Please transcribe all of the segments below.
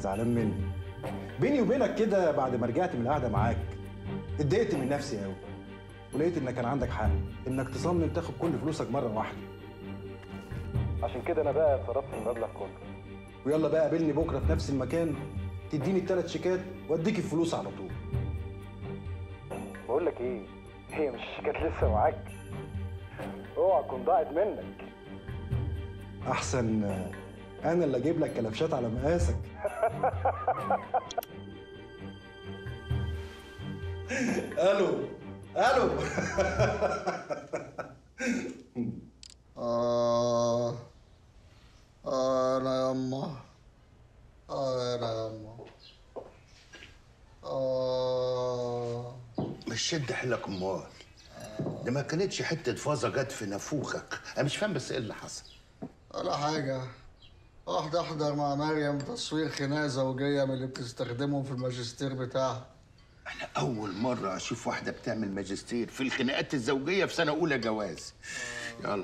زعلان مني. بيني وبينك كده بعد ما رجعت من القعده معاك اتضايقت من نفسي قوي، ولقيت انك كان عندك حق انك تصمم تاخد كل فلوسك مره واحده. عشان كده انا بقى صرفت المبلغ كله، ويلا بقى قابلني بكره في نفس المكان تديني ال3 شيكات واديك الفلوس على طول. بقول لك ايه، هي مش الشيكات لسه معاك؟ اوعى تكون ضاعت منك. احسن انا اللي اجيب لك كلبشات على مقاسك. الو الو. انا يما انا يما مش شد حيلك امال. ده ما كانتش حته فازه جت في نافوخك. انا مش فاهم بس ايه اللي حصل. ولا حاجه. رحت احضر مع مريم تصوير خناقه زوجيه من اللي بتستخدمهم في الماجستير بتاعها. انا اول مره اشوف واحده بتعمل ماجستير في الخناقات الزوجيه في سنه اولى جواز. يلا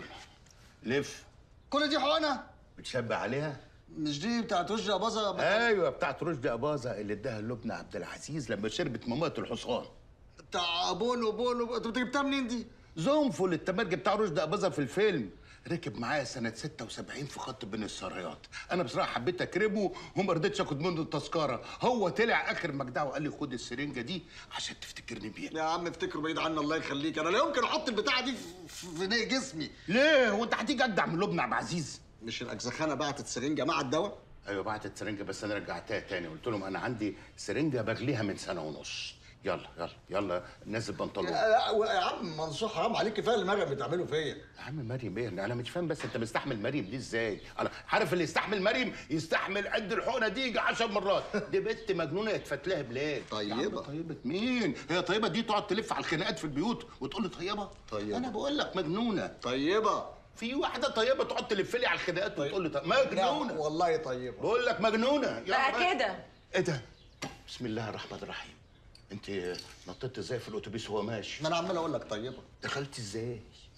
لف. كل دي حقنه بتشبه عليها؟ مش دي بتاعت رشدي اباظه؟ ايوه بتاعت رشدي اباظه اللي اداها لبنى عبد العزيز لما شربت مامات الحصان. بتاع بونو انت جبتها منين دي؟ زنفل التمرج بتاع رشدي اباظه في الفيلم. ركب معايا سنة 76 في خط بين السرايات. أنا بصراحة حبيت أكرمه وما رضيتش آخد منه التذكرة. هو طلع آخر مجدعه وقال لي خد السرنجة دي عشان تفتكرني بيها. يا عم افتكره بعيد عني الله يخليك، أنا لا يمكن أحط البتاعة دي في جسمي. ليه؟ هو أنت هتيجي أجدع من لبنى عبد العزيز؟ مش الأجزخانة بعتت سرنجة مع الدواء؟ أيوه بعتت سرنجة بس أنا رجعتها تاني، قلت لهم أنا عندي سرنجة بجليها من سنة ونص. يلا يلا يلا نزل بنطلون. لا يا عم منصور حرام عليك، كفايه اللي مريم بتعمله فيا. يا عم مريم ايه؟ انا مش فاهم بس انت مستحمل مريم دي ازاي؟ انا عارف اللي يستحمل مريم يستحمل قد الحقنه دي يجي 10 مرات. دي بنت مجنونه يتفت لها بلاد. طيبه. طيبه مين؟ هي طيبه دي تقعد تلف على الخناقات في البيوت وتقول لي طيبه؟ طيبه. انا بقول لك مجنونه. طيبه. في واحده طيبه تقعد تلف لي على الخناقات وتقول لي مجنونه. والله طيبه. بقول لك مجنونه. بقى كده. ايه ده؟ بسم الله الرحمن الرحيم. انت نطيت ازاي في الاتوبيس وهو ماشي؟ ما انا عمال اقول لك طيبه. دخلت ازاي؟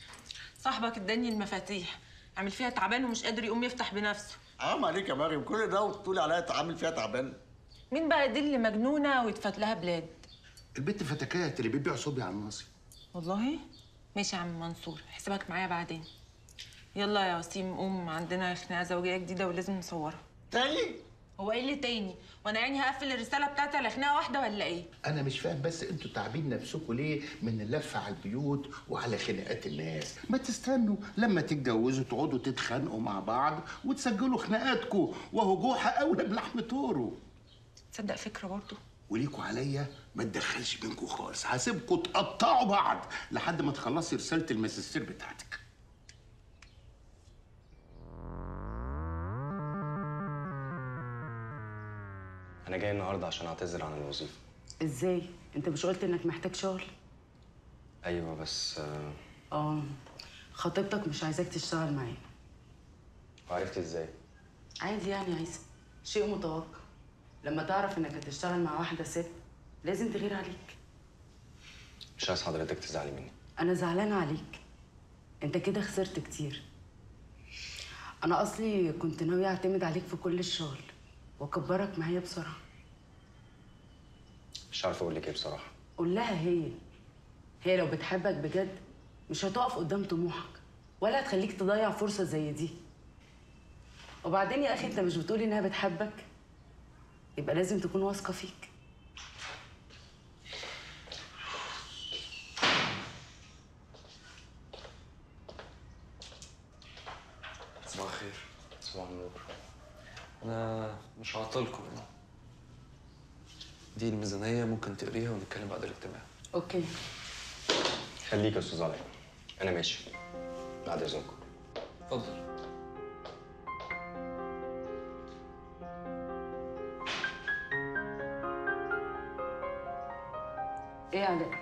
صاحبك اداني المفاتيح، عامل فيها تعبان ومش قادر يقوم يفتح بنفسه. حرام عليك يا مريم، كل ده وتقولي عليا تعامل فيها تعبان؟ مين بقى دي اللي مجنونه ويتفات لها بلاد؟ البنت فتكات اللي بتبيع صوبيا على الناصي. والله ماشي يا عم منصور، حسابك معايا بعدين. يلا يا وسيم قوم، عندنا خناقه زوجيه جديده ولازم نصورها. تاني؟ هو ايه اللي تاني؟ وانا يعني هقفل الرساله بتاعتي على خناقه واحده ولا ايه؟ انا مش فاهم بس انتوا تعبين نفسكم ليه من اللف على البيوت وعلى خناقات الناس؟ ما تستنوا لما تتجوزوا تقعدوا تتخانقوا مع بعض وتسجلوا خناقاتكم، وهو جوحه اولى بلحم طوره. تصدق فكره برضه؟ وليكوا عليا ما تدخلش بينكم خالص، هسيبكم تقطعوا بعض لحد ما تخلصي رساله الماجستير بتاعتك. أنا جاي النهارده عشان أعتذر عن الوظيفة. ازاي؟ انت مش قلت انك محتاج شغل؟ أيوه بس خطيبتك مش عايزاك تشتغل معايا. وعرفت إزاي؟ عادي يعني يا عيسى، شيء متوقع. لما تعرف انك هتشتغل مع واحدة ست لازم تغير عليك. مش عايز حضرتك تزعلي مني. انا زعلانة عليك، انت كده خسرت كتير. انا اصلي كنت ناوية اعتمد عليك في كل الشغل واكبرك معايا بسرعة. مش عارف أقول لك إيه بصراحة. قول لها هي لو بتحبك بجد مش هتقف قدام طموحك ولا هتخليك تضيع فرصة زي دي. وبعدين يا اخي انت مش بتقولي انها بتحبك؟ يبقى لازم تكون واثقة فيك. صباح الخير. صباح النور. أنا مش هعطلكم يعني. دي الميزانية ممكن تقريها ونتكلم بعد الاجتماع. اوكي. خليك يا أستاذ علاء. أنا ماشي. بعد إذنكم. اتفضل. ايه يا علاء؟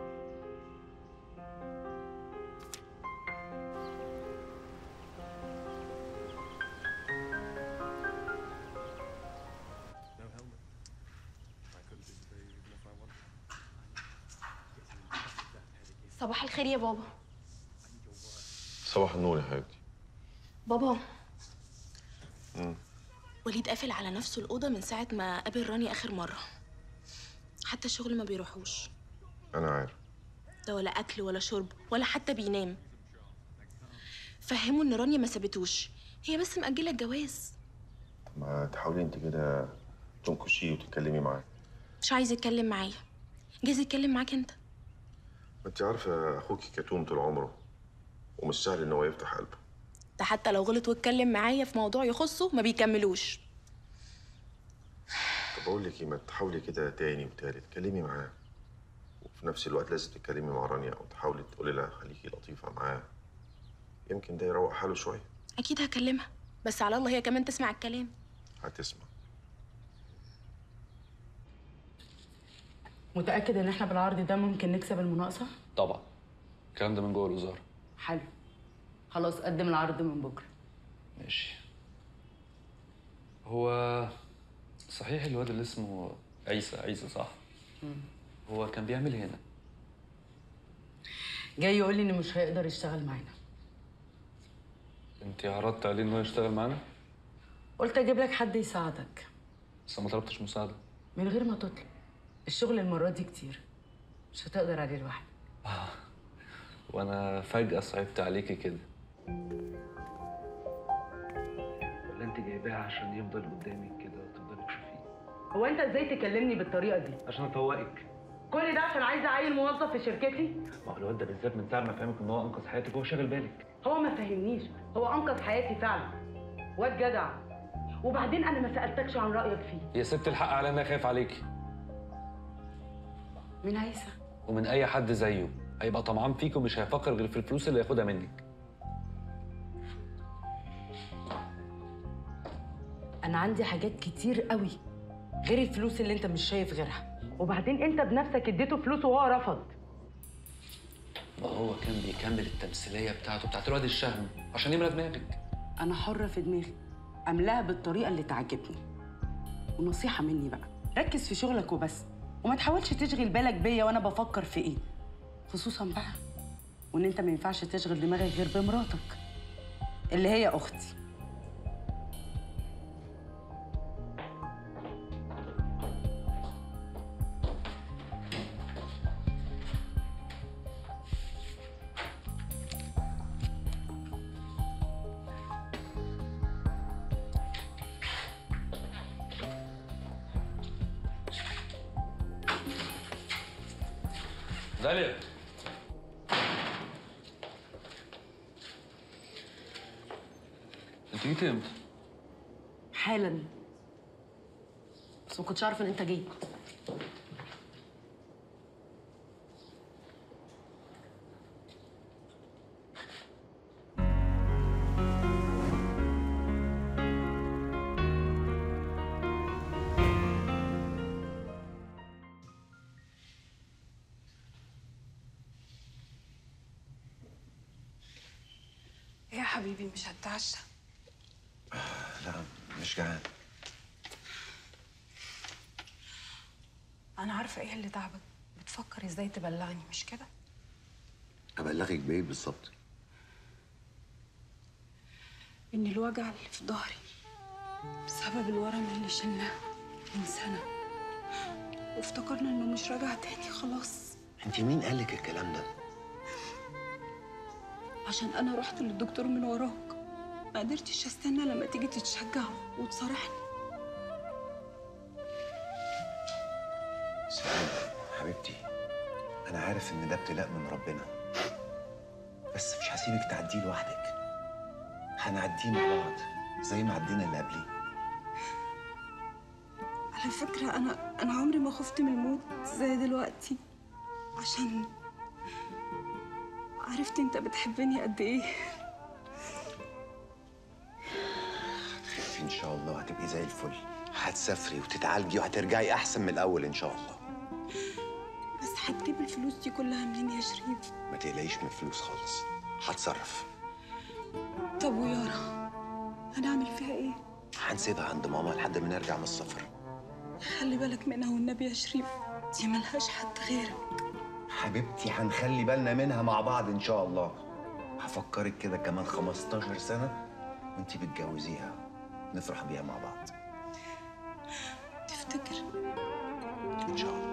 صباح الخير يا بابا. صباح النور يا حبيبتي. بابا وليد قافل على نفسه الأوضة من ساعة ما قابل رانيا آخر مرة. حتى الشغل ما بيروحوش. أنا عارف. ده ولا أكل ولا شرب ولا حتى بينام. فهموا إن رانيا ما سابتوش، هي بس مأجلة الجواز. ما تحاولي أنت كده تنكشيه وتتكلمي معاه. مش عايز يتكلم معايا. جايز يتكلم معاك أنت. ما أنت عارفة أخوكي كتوم طول عمره ومش سهل إن هو يفتح قلبه. ده حتى لو غلط واتكلم معايا في موضوع يخصه ما بيكملوش. طب أقول لك إيه، ما تحاولي كده تاني وتالت تكلمي معاه، وفي نفس الوقت لازم تتكلمي مع رانيا أو تحاولي تقولي لها خليكي لطيفة معاه، يمكن ده يروق حاله شوية. أكيد هكلمها، بس على الله هي كمان تسمع الكلام. هتسمع. متأكد إن إحنا بالعرض ده ممكن نكسب المناقصة؟ طبعا الكلام ده من جوه الوزاره. حلو. خلاص قدم العرض من بكرة. ماشي. هو صحيح الواد اللي اسمه عيسى صح؟ هو كان بيعمل هنا؟ جاي يقول لي إنه مش هيقدر يشتغل معانا. انت عرضت عليه انه يشتغل معانا؟ قلت أجيب لك حد يساعدك. بس ما طلبتش مساعده. من غير ما تطلب. الشغل المرة دي كتير، مش هتقدر عليه لوحدك. وانا فجأة صعبت عليكي كده. ولا انت جايباها عشان يفضل قدامك كده وتفضلي تشوفيه؟ هو أنت إزاي تكلمني بالطريقة دي؟ عشان افوقك. كل ده عشان عايزة أعين موظف في شركتي؟ ما هو الواد ده بالذات من ساعة ما فهمك ان هو انقذ حياتك وهو شاغل بالك. هو ما فهمنيش، هو أنقذ حياتي فعلا. واد جدع. وبعدين أنا ما سألتكش عن رأيك فيه. يا ست الحق على انا خايف عليكي. من عيسى. ومن اي حد زيه هيبقى طمعان فيك ومش هيفكر غير في الفلوس اللي هياخدها منك. أنا عندي حاجات كتير قوي غير الفلوس اللي أنت مش شايف غيرها. وبعدين أنت بنفسك اديته فلوس وهو رفض. ما هو كان بيكمل التمثيلية بتاعت الواد الشهم عشان يملى دماغك. أنا حرة في دماغي، أملاها بالطريقة اللي تعجبني. ونصيحة مني بقى، ركز في شغلك وبس، وما تحاولش تشغل بالك بيا وأنا بفكر في إيه. خصوصا بقى وإن أنت ما ينفعش تشغل دماغك غير بمراتك اللي هي أختي. داليا، انت جيتي امتى؟ حالا. بس ما كنتش عارفة إن أنت جاي. يا حبيبي مش هتعشى؟ لا مش جعان. أنا عارفة إيه اللي تعبك، بتفكر إزاي تبلغني مش كده؟ أبلغك بإيه بالظبط؟ إن الوجع اللي في ظهري بسبب الورم اللي شلناه من سنة، وافتكرنا إنه مش راجع تاني خلاص. أنت مين قالك الكلام ده؟ عشان أنا رحت للدكتور من وراك، ما قدرتش استنى لما تيجي تتشجع وتصارحني. سلام حبيبتي، أنا عارف إن ده ابتلاء من ربنا، بس مش هسيبك تعديه لوحدك. هنعديه مع بعض زي ما عدينا اللي قبليه. على فكرة أنا عمري ما خفت من الموت زي دلوقتي، عشان عرفت أنت بتحبني قد إيه. هتخفي إن شاء الله، هتبقي زي الفل، هتسافري وتتعالجي وهترجعي أحسن من الأول إن شاء الله. بس هتجيب الفلوس دي كلها منين يا شريف؟ ما تقلقيش من الفلوس خالص، هتصرف. طب ويارا هنعمل فيها إيه؟ هنسيبها عند ماما لحد ما نرجع من السفر. خلي بالك منها والنبي يا شريف، دي ملهاش حد غيرك. حبيبتي هنخلي بالنا منها مع بعض إن شاء الله. هفكرك كده كمان 15 سنة وانتي بتجوزيها، نفرح بيها مع بعض. تفتكر. ان شاء الله.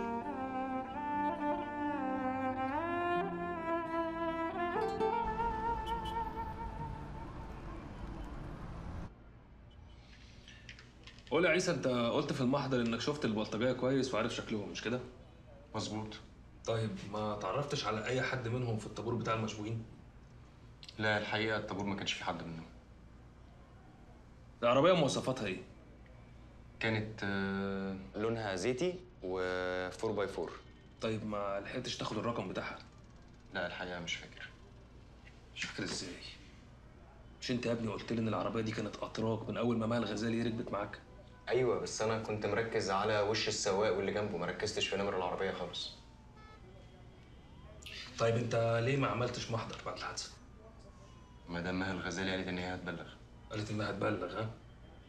قول يا عيسى، انت قلت في المحضر انك شفت البلطجيه كويس وعارف شكلهم، مش كده؟ مظبوط. طيب ما تعرفتش على اي حد منهم في الطابور بتاع المشبوهين؟ لا الحقيقه الطابور ما كانش في حد منهم. العربيه مواصفاتها ايه؟ كانت لونها زيتي و 4x4. طيب ما لحقتش تاخد الرقم بتاعها؟ لا الحقيقه مش فاكر. مش فاكر ازاي؟ مش انت يا ابني قلت لي ان العربيه دي كانت اتراك من اول ما مها الغزالي ركبت معاك؟ ايوه بس انا كنت مركز على وش السواق واللي جنبه، ما ركزتش في نمر العربيه خالص. طيب انت ليه ما عملتش محضر بعد الحادثه؟ مدام مها الغزالي قالت ان هي هتبلغ. قالت انها هتبلغ، ها؟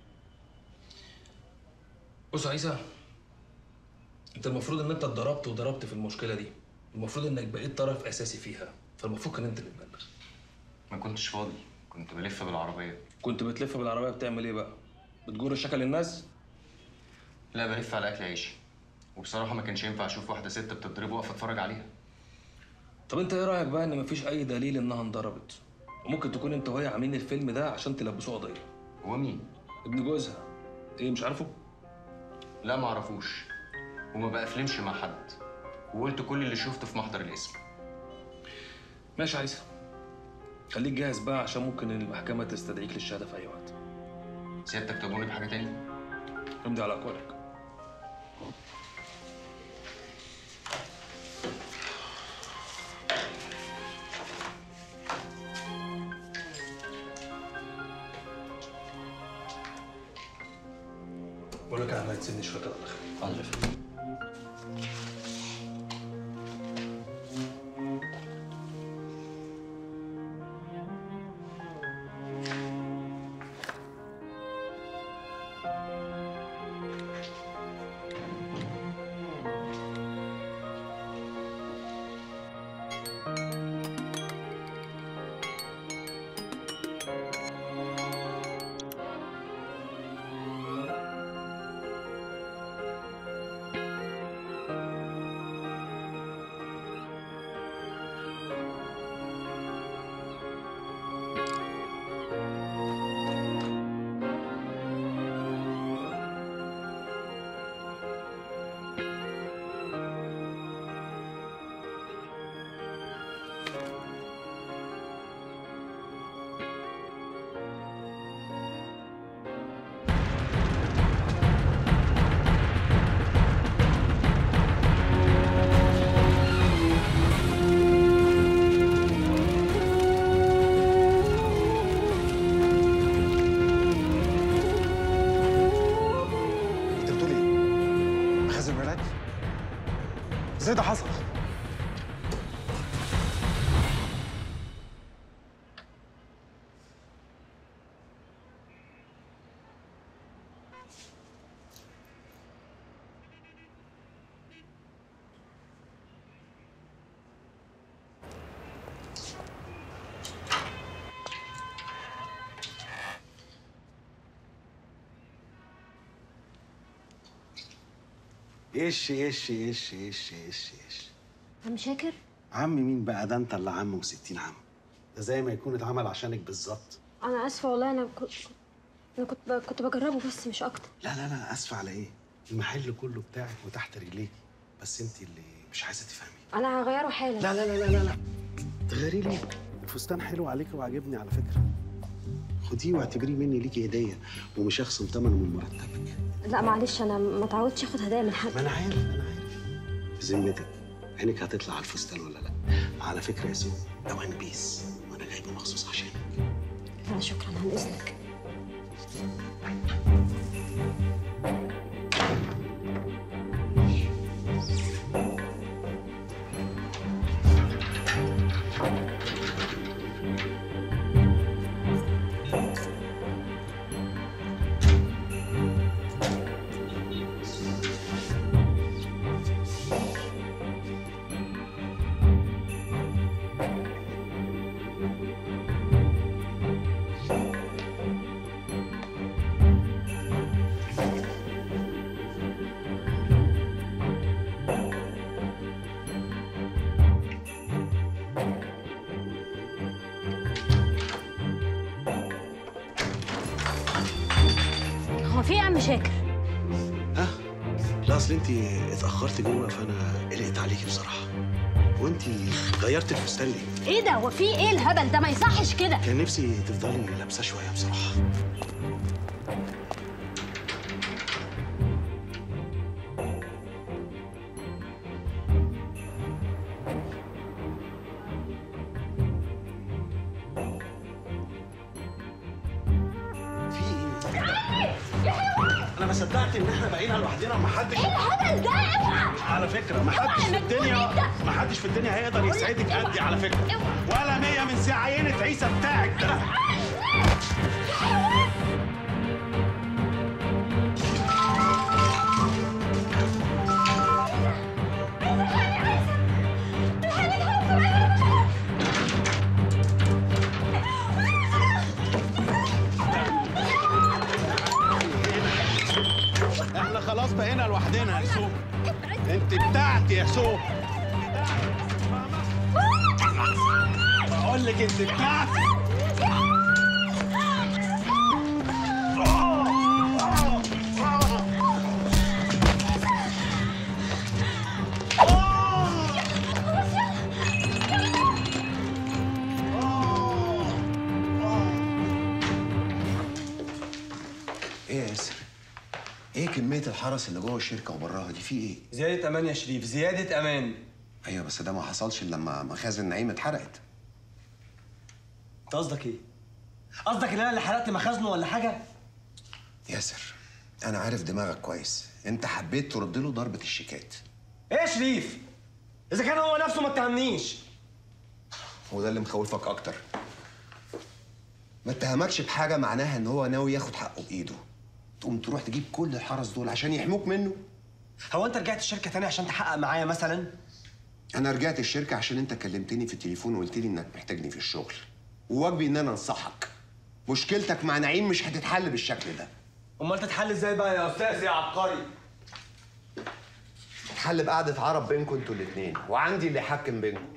بص يا عيسى، انت المفروض ان انت اتضربت في المشكله دي، المفروض انك بقيت طرف اساسي فيها، فالمفروض كان انت اللي تبلغ. ما كنتش فاضي، كنت بلف بالعربيه. كنت بتلف بالعربيه بتعمل ايه بقى؟ بتجر الشكل للناس؟ لا بلف على اكل عيشي، وبصراحه ما كانش ينفع اشوف واحده ست بتضرب واقفه اتفرج عليها. طب انت ايه رايك بقى ان مفيش اي دليل انها انضربت، وممكن تكون انت وهي عاملين الفيلم ده عشان تلبسوه قضيه؟ هو مين؟ ابن جوزها. ايه مش عارفه؟ لا ما اعرفوش، وما بقفلمش مع حد، وقلت كل اللي شفته في محضر الاسم. ماشي يا عيسى، خليك جاهز بقى عشان ممكن المحكمه تستدعيك للشهاده في اي وقت. سيادتك تأمرني بحاجه تاني؟ امضي على اقوالك. بقول لك يا عم تسيبني شويه كده الله يخليك. ازاي ده حصل؟ ايش عم شاكر؟ عم مين بقى؟ ده انت اللي عم و60 عم. ده زي ما يكون اتعمل عشانك بالظبط. انا اسفه والله، انا كنت بجربه بس مش اكتر. لا اسفه على ايه؟ المحل كله بتاعك وتحت رجليك، بس انت اللي مش عايزه تفهمي. انا هغيره حالا. لا تغيري ليه؟ الفستان حلو عليك وعاجبني على فكره. خديه واعتبريه مني ليكي هديه، ومش هخصم ثمنه من مرتبك. لا معلش، انا ما اتعودتش اخد هدايا من حد. ما انا عارف بذمتك عينك هتطلع على الفستان ولا لا؟ على فكره يا سو، ده وان بيس وانا جايبه مخصوص عشانك. لا شكرا، عن اذنك. شاكر؟ ها؟ لا اصل انت اتاخرت جوه فانا قلقت عليكي بصراحه. وانت غيرت الفستان ليه؟ ايه ده؟ هو في ايه الهبل ده؟ ما يصحش كده. كان نفسي تفضلي لابسه شويه بصراحه. انا ما صدقت ان احنا بقينا لوحدنا ومحدش. ايه الهبل ده؟ اوعى. على فكره محدش في الدنيا هيقدر يسعدك قدي على فكره. ولا 100 من ساعه عينة عيسى بتاعك ده. احنا خلاص بقينا لوحدنا يا سو. انت بتاعتي يا سو. بقول لك انت بتاعتي. ايه يا ياسر؟ ايه كمية الحرس اللي جوه الشركة وبراها دي؟ في ايه؟ زيادة أمان يا شريف، زيادة أمان. ايوه بس ده ما حصلش الا لما مخازن نعيم اتحرقت. أنت قصدك إيه؟ قصدك إن أنا اللي حرقت مخازنه ولا حاجة؟ ياسر انا عارف دماغك كويس، انت حبيت ترد له ضربة الشيكات. إيه يا شريف؟ إذا كان هو نفسه ما اتهمنيش. هو ده اللي مخوفك اكتر. ما اتهمكش بحاجة معناها ان هو ناوي ياخد حقه بايده. تقوم تروح تجيب كل الحرس دول عشان يحموك منه؟ هو أنت رجعت الشركة تاني عشان تحقق معايا مثلا؟ انا رجعت الشركة عشان انت كلمتني في التليفون وقلت لي انك محتاجني في الشغل. وواجبي ان انا انصحك. مشكلتك مع نعيم مش هتتحل بالشكل ده. أمال تتحل إزاي بقى يا أستاذ يا عبقري؟ تتحل بقعدة عرب بينكم انتوا الاتنين، وعندي اللي يحكم بينكم.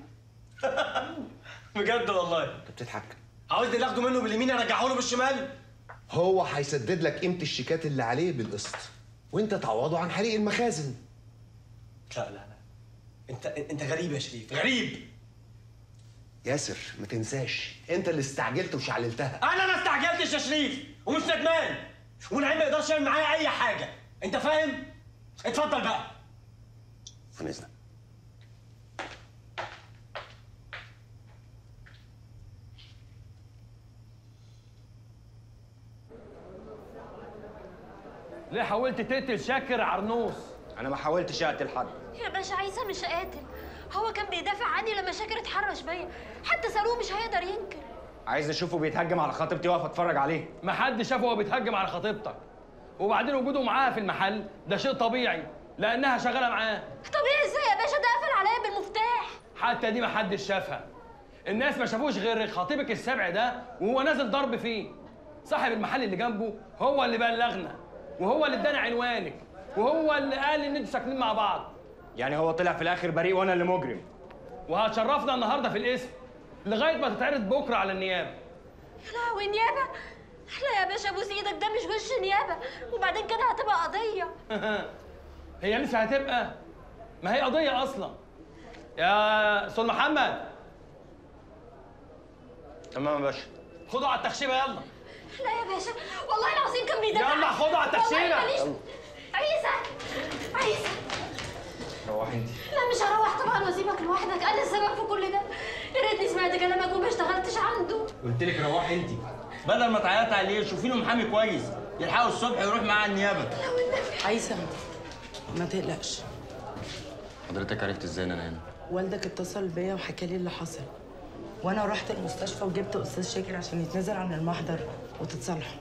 بجد والله؟ انت بتضحك. عاوزني اللي اخده منه باليمين ارجعه له بالشمال؟ هو هيسدد لك قيمة الشيكات اللي عليه بالقسط، وانت تعوضه عن حريق المخازن. لا انت غريب يا شريف، غريب. ياسر ما تنساش انت اللي استعجلت وشعللتها. انا ما استعجلتش يا شريف ومش ندمان، ونعيم ما يقدرش يعمل معايا اي حاجه، انت فاهم؟ اتفضل بقى. عن اذنك. ليه حاولت تقتل شاكر عرنوس؟ انا ما حاولتش اقتل حد. يا باشا عيسى مش قاتل، هو كان بيدافع عني لما شاكر اتحرش بيا، حتى سالوه مش هيقدر ينكر. عايز اشوفه بيتهجم على خطيبتي واقف اتفرج عليه. ما حد شافه وهو بيتهجم على خطيبتك. وبعدين وجوده معاها في المحل ده شيء طبيعي لانها شغاله معاه. طبيعي ازاي يا باشا؟ ده قفل عليا بالمفتاح. حتى دي ما حدش شافها. الناس ما شافوش غير خطيبك السبع ده وهو نازل ضرب فيه. صاحب المحل اللي جنبه هو اللي بلغنا، وهو اللي ادانا عنوانك، وهو اللي قال ان انتوا ساكنين مع بعض. يعني هو طلع في الاخر بريء وانا اللي مجرم. وهتشرفنا النهارده في القسم لغايه ما تتعرض بكره على النيابه. يا لهوي نيابه؟ لا يا باشا ابوس ايدك، ده مش وش نيابه، وبعدين كده هتبقى قضيه. هي لسه هتبقى؟ ما هي قضيه اصلا. يا استاذ محمد. تمام يا باشا. خدوا على التخشيبه يلا. لا يا باشا والله العظيم كان بيدافع. يلا خدوا على التخشيبه. عيسى روحي انت. لا مش هروح طبعا واسيبك لوحدك، انا السبب في كل ده. يا ريتني سمعت كلامك وما اشتغلتش عنده. قلت لك روحي انت بدل ما تعيطي عليه. شوفي له محامي كويس يلحقه الصبح يروح معاه النيابه. عيسى ما تقلقش. حضرتك عرفت ازاي ان انا هنا؟ والدك اتصل بيا وحكى لي اللي حصل، وانا رحت المستشفى وجبت استاذ شاكر عشان يتنازل عن المحضر وتتصالحوا.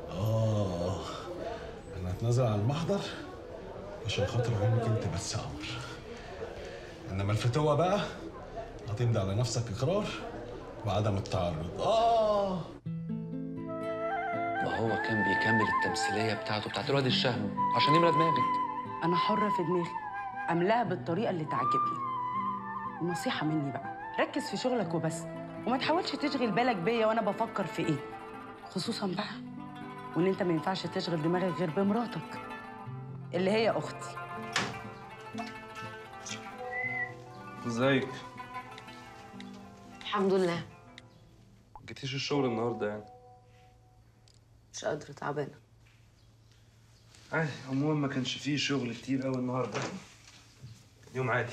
انا اتنازل عن المحضر عشان خاطر عينك انت بس يا قمر. انما الفتوه بقى هتمضي على نفسك اقرار بعدم التعرض. ما هو كان بيكمل التمثيليه بتاعته بتاعت الواد الشهم عشان يملى دماغك. انا حره في دماغي، املاها بالطريقه اللي تعجبني. ونصيحه مني بقى، ركز في شغلك وبس، وما تحاولش تشغل بالك بيا وانا بفكر في ايه. خصوصا بقى وان انت ما ينفعش تشغل دماغك غير بمراتك اللي هي اختي. ازيك؟ الحمد لله. ما جيتيش الشغل النهارده يعني؟ مش قادره، تعبانه. عادي، عموما ما كانش فيه شغل كتير قوي النهارده، يوم عادي.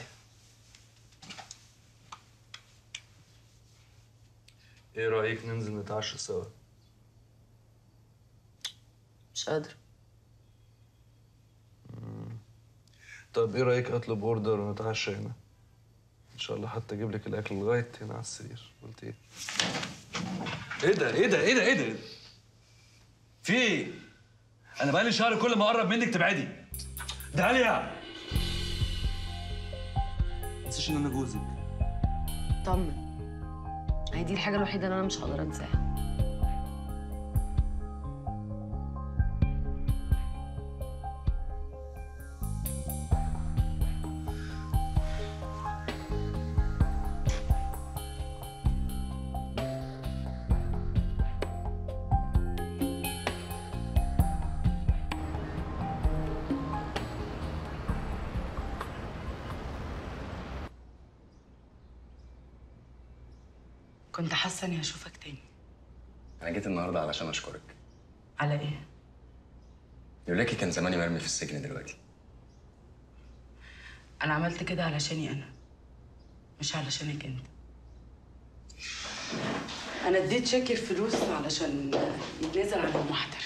ايه رأيك ننزل نتعشى سوا؟ مش قادره. طب ايه رأيك اطلب اوردر ونتعشى هنا؟ ان شاء الله حتى اجيب لك الاكل لغايه هنا على السرير. قلت ايه؟ ايه ده ايه ده ايه ده ايه ده؟ في ايه؟ انا بقالي شهر كل ما اقرب منك تبعدي. داليا ما تنسيش ان انا جوزك. طمن، هي دي الحاجه الوحيده اللي انا مش هقدر انساها. كنت حاسه اني هشوفك تاني. انا جيت النهارده علشان اشكرك. على ايه؟ لولاكي كان زماني مرمي في السجن دلوقتي. انا عملت كده علشاني انا، مش علشانك انت. انا اديت شاكر فلوس علشان يتنازل عن المحضر.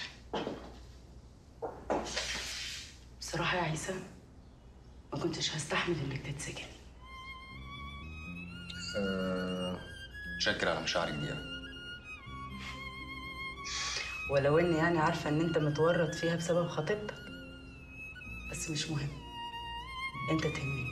بصراحه يا عيسى ما كنتش هستحمل انك تتسجن. شكر على مشاعرك دي يعني. ولو اني يعني عارفه ان انت متورط فيها بسبب خطيبتك، بس مش مهم، انت تهمني.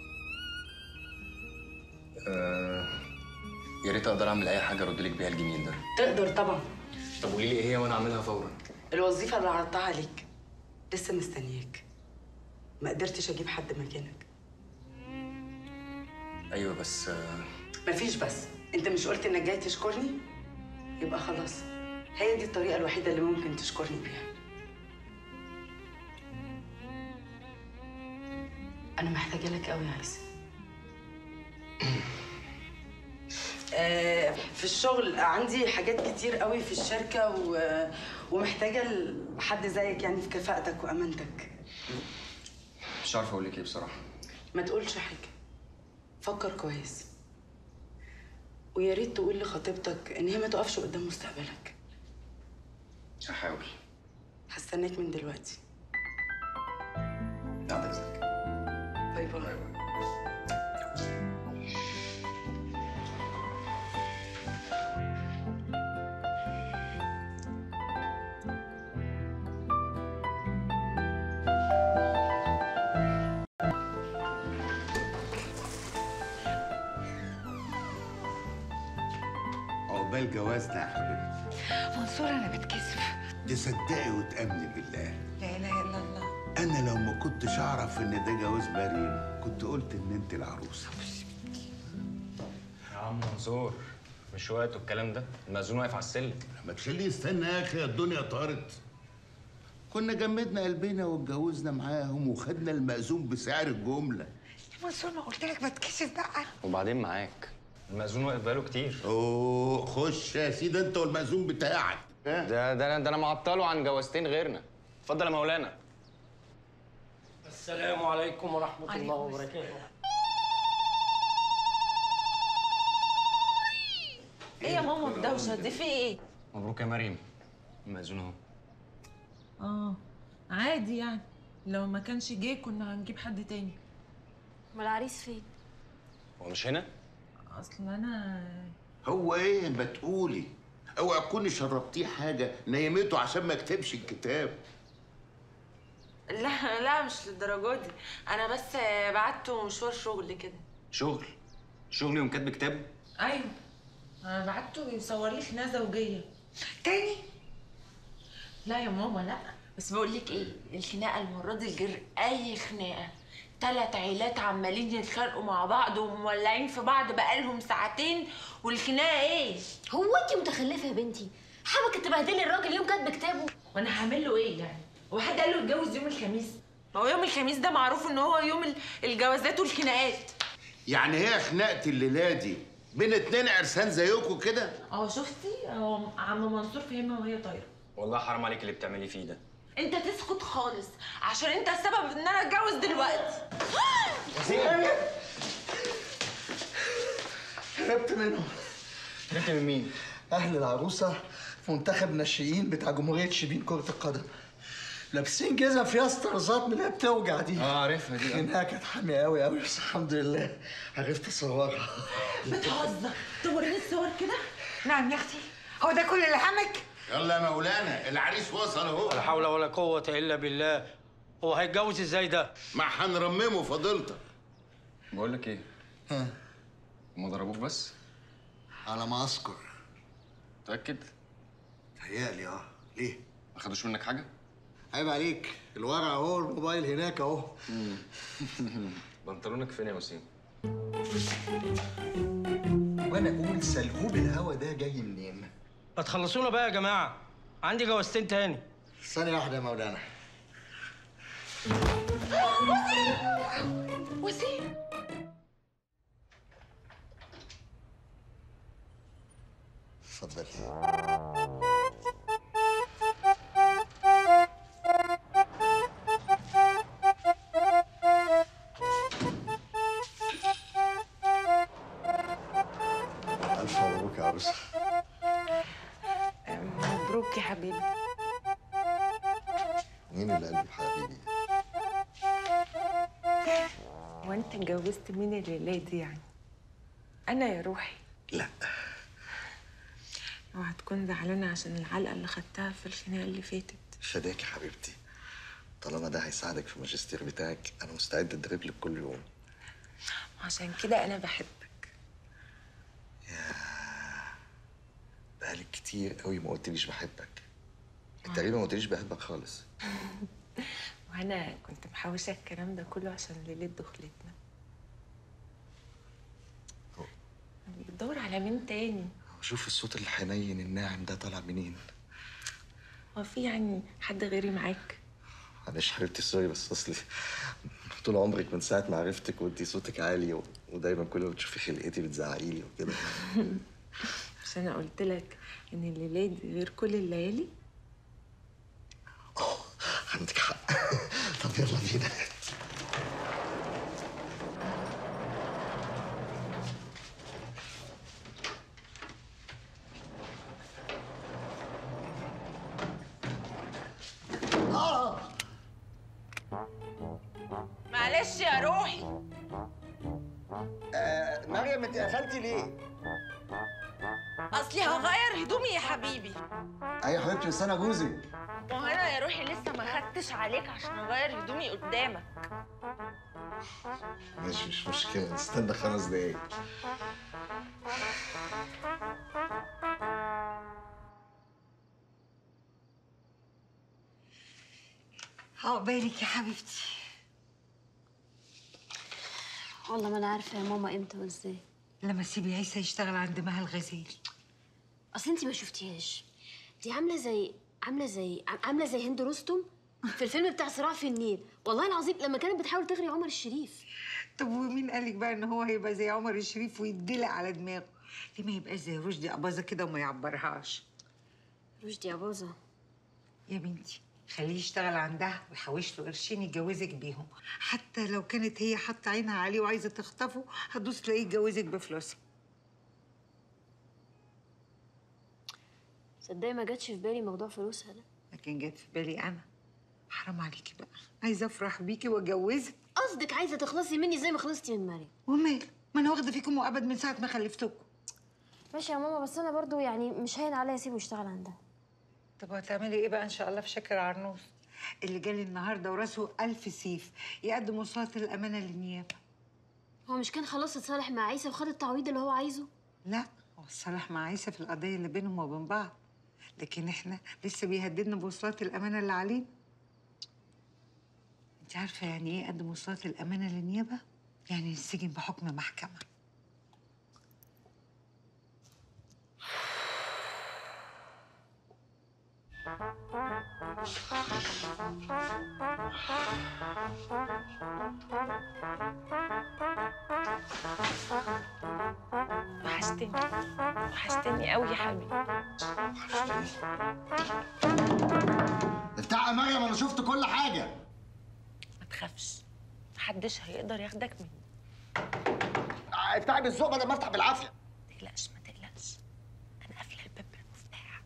يا ريت اقدر اعمل اي حاجه ارد لك بيها الجميل ده. تقدر طبعا. طب قولي لي ايه هي وانا اعملها فورا. الوظيفه اللي عرضتها عليك لسه مستنياك، ما قدرتش اجيب حد مكانك. ايوه بس مفيش بس، انت مش قلت انك جاي تشكرني؟ يبقى خلاص، هي دي الطريقه الوحيده اللي ممكن تشكرني بيها. انا محتاجه لك قوي يا عايزه. في الشغل عندي حاجات كتير قوي في الشركه ومحتاجه حد زيك يعني في كفاءتك وامانتك. مش عارفه اقول لك ايه بصراحه. ما تقولش حاجه، فكر كويس، ويا ريت تقول لخطيبتك ان هي ما تقفش قدام مستقبلك. هحاول. هستناك من دلوقتي. بعد اذنك. باي باي. عقبال جوازنا يا حبيبتي. منصور انا بتكسف. تصدقي وتامني بالله، لا اله الا الله. انا لو ما كنتش اعرف ان ده جواز مريم كنت قلت ان انت العروسه. يا عم منصور مش وقته الكلام ده، المأذون واقف على السلم. ما تخليه يستنى يا اخي، الدنيا طارت. كنا جمدنا قلبنا واتجوزنا معاهم وخدنا المأذون بسعر الجمله. يا منصور ما قلت لك بتكسف بقى. وبعدين معاك المأذون واقف بقاله كتير. اوه خش يا سيدي انت والمأذون بتاعك. ده انا معطله عن جوازتين غيرنا. اتفضل يا مولانا. السلام عليكم ورحمة الله وبركاته. ايه يا ماما الدوشه دي، في ايه؟ مبروك يا مريم، المأذون اهو. عادي يعني، لو ما كانش جه كنا هنجيب حد تاني. امال العريس فين؟ هو مش هنا؟ اصل انا هو ايه ما تقولي؟ اوعى تكوني شربتيه حاجه نيمته عشان ما يكتبش الكتاب. لا مش للدرجه دي، انا بس بعته مشوار شغل كده. شغل يوم كاتب كتاب؟ ايوه انا بعته يصور لي خناقه زوجيه تاني. لا يا ماما لا، بس بقول لك ايه، الخناقه المره دي غير اي خناقه. 3 عيلات عمالين يتخانقوا مع بعض ومولعين في بعض بقالهم ساعتين، والخناقه ايه؟ هو انت متخلفه يا بنتي؟ حابه تبهدلي الراجل يوم كاتب كتابه؟ وانا هعمل له ايه يعني؟ هو حد قال له يتجوز يوم الخميس؟ ما هو يوم الخميس ده معروف ان هو يوم الجوازات والخناقات. يعني هي خناقه الليله دي بين اتنين عرسان زيكم كده؟ اهو شفتي، اهو عم منصور فهمها وهي طايره. والله حرام عليك اللي بتعملي فيه ده. انت تسكت خالص عشان انت السبب ان انا اتجوز دلوقتي. هربت منهم. هربت من مين؟ اهل العروسه في منتخب ناشئين بتاع جمهوريه شبين كره القدم. لابسين جزم فيها استرزات من اللي بتوجع دي. عارفها دي. انها كانت حاميه قوي قوي، بس الحمد لله عرفت اصورها. بتهزر؟ توريني الصور كده؟ نعم يا اختي، هو ده كل اللي همك؟ يلا يا مولانا، العريس وصل اهو. لا حول ولا قوة إلا بالله. هو هيتجوز ازاي ده؟ ما هنرممه فضيلتك. بقول لك ايه؟ هما ضربوك بس؟ على ما اذكر. متأكد؟ تهيألي ليه؟ ما خدوش منك حاجة؟ عيب عليك، الورق اهو، الموبايل هناك اهو. بنطلونك فين يا وسيم؟ وانا اقول سلهوب الهوا ده جاي منين؟ ما تخلصونا بقى يا جماعة، عندي جوازتين تاني. ثانية واحدة يا مولانا. وسيم وسيم اتفضلي. ألف مبروك يا عروسة. مبروك يا حبيبي. مين اللي قال لي حبيبي؟ وانت اتجوزت مين الليله دي يعني؟ انا يا روحي. لا. اوعى تكون زعلانه عشان العلقه اللي خدتها في الخناقه اللي فاتت. فداك يا حبيبتي، طالما ده هيساعدك في الماجستير بتاعك انا مستعد ادرب لك كل يوم. عشان كده انا بحبك. بقالك كتير قوي ما قلتليش بحبك. تقريبا ما قلتليش بحبك خالص. وانا كنت محوشه الكلام ده كله عشان ليله دخلتنا. بتدور على مين تاني؟ شوف الصوت الحنين الناعم ده طالع منين؟ هو في يعني حد غيري معاك؟ معلش حبيبتي سوري، بس اصلي طول عمرك من ساعة ما عرفتك وانتي صوتك عالي ودايما كل ما تشوفي خلقتي بتزعقي لي وكده. مش انا قلت لك ان الليله دي غير كل الليالي؟ عندك حق. طب يلا بينا. معلش يا روحي. مريم انت قفلتي ليه؟ اصلي هغير هدومي يا حبيبي. ايوه يا حبيبتي، بس انا جوزك. وانا يا روحي لسه ما خدتش عليك عشان اغير هدومي قدامك. ماشي مش مشكلة، نستنى 5 دقايق. عقبالك يا حبيبتي. والله ما انا عارفه يا ماما امتى وازاي. لما تسيبي عيسى يشتغل عند مها الغزال. اصل انت ما شفتيهاش، دي عامله زي هند رستم في الفيلم بتاع صراع في النيل. والله العظيم لما كانت بتحاول تغري عمر الشريف. طب ومين قالك بقى ان هو هيبقى زي عمر الشريف ويدلق على دماغه؟ ليه ما يبقاش زي رشدي أباظة كده وما يعبرهاش؟ رشدي أباظة يا بنتي خليه يشتغل عندها ويحوش له قرشين يتجوزك بيهم، حتى لو كانت هي حاطه عينها عليه وعايزه تخطفه هتدوس تلاقيه يتجوزك بفلوسها. صدقني ما جاتش في بالي موضوع فلوسها ده. لكن جت في بالي انا. حرام عليكي بقى، عايزه افرح بيكي واتجوزك. قصدك عايزه تخلصي مني زي ما خلصتي من مريم؟ ومال، ما انا واخده فيكم وابد من ساعه ما خلفتكم. ماشي يا ماما، بس انا برضو يعني مش هين عليا اسيبه يشتغل عندها. طب هتعملي ايه بقى ان شاء الله في شاكر عرنوس اللي جالي النهارده وراسه 1000 سيف يقدم وصاله الامانه للنيابه؟ هو مش كان خلاص اتصالح مع عيسى وخد التعويض اللي هو عايزه؟ لا، هو اتصالح مع عيسى في القضيه اللي بينهم وبين بعض، لكن احنا لسه بيهددنا بوصلات الامانه اللي علينا. انت عارفه يعني ايه يقدم وصلات الامانه للنيابه؟ يعني ينسجن بحكم محكمه. وحشتني وحشتني قوي يا حبيبي. افتح يا مريم، انا شفت كل حاجه. ما تخافش، محدش هيقدر ياخدك مني. افتحي بالذوق بدل ما افتح بالعافيه. ما تقلقش ما تقلقش، انا قافله الباب بالمفتاح.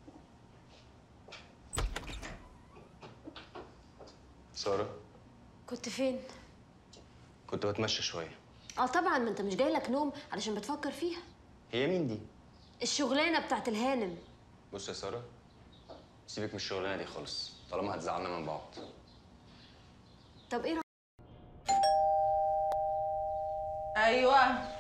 ساره، كنت فين؟ كنت بتمشى شويه. طبعا، ما انت مش جاي لك نوم علشان بتفكر فيها. هي مين دي؟ الشغلانه بتاعت الهانم. بص يا ساره، سيبك من الشغلانه دي خالص طالما هتزعلنا من بعض. طب ايه رأيك؟ ايوه